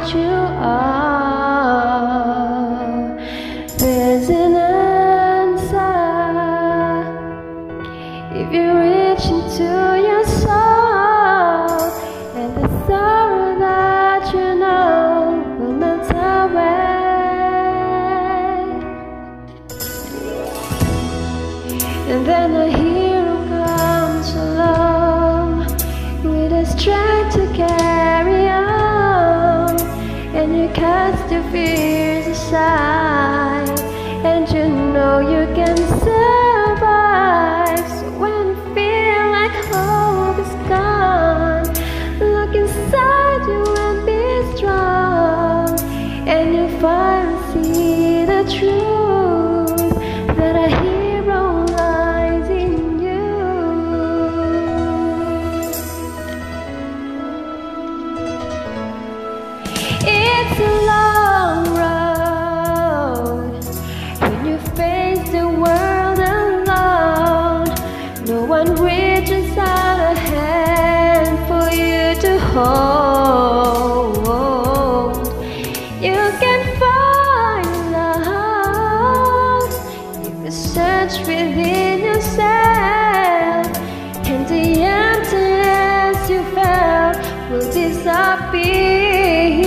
what you are. There's an answer if you reach into your soul, and the sorrow that you know will melt away. And then a hero comes along with the strength to carry on, and you cast your fears aside, and you know you can survive. So when you feel like hope is gone, look inside you and be strong, and you finally see the truth that a hero lies in you. It's a long road when you face the world alone. No one reaches out a hand for you to hold. You can find love if you search within yourself, and the emptiness you felt will disappear.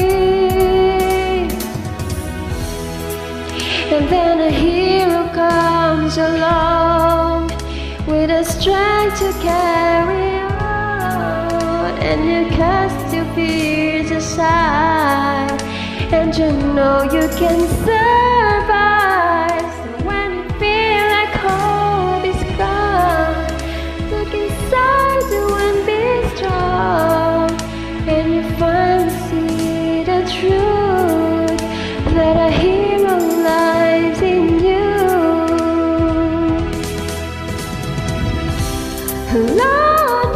And then a hero comes along with the strength to carry on, and you cast your fears aside, and you know you can survive. So when you feel like hope is gone, look inside you and be strong, and you finally see the truth that a hero lies in you. Lord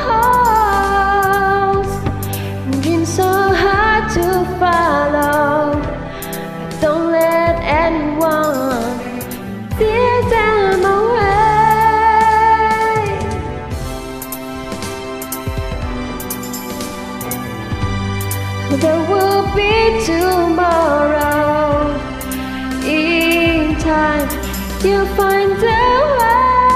knows dreams so hard to follow, but don't let anyone steal them away. There will be tomorrow. In time, you'll find the way.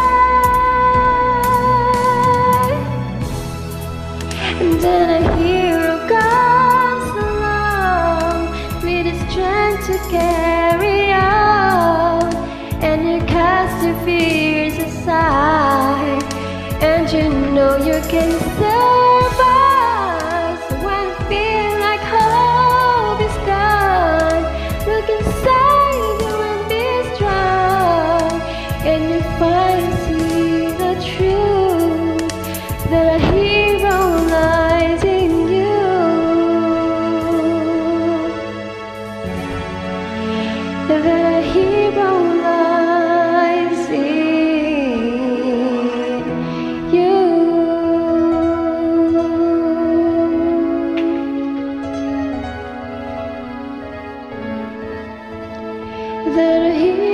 And then a hero comes along with the strength to carry on, and you cast your fears aside, and you know you can survive. So when you feel like hope is gone, look inside you and be strong, and you finally see the truth that a hero lies in you. That a hero lies in you. That a hero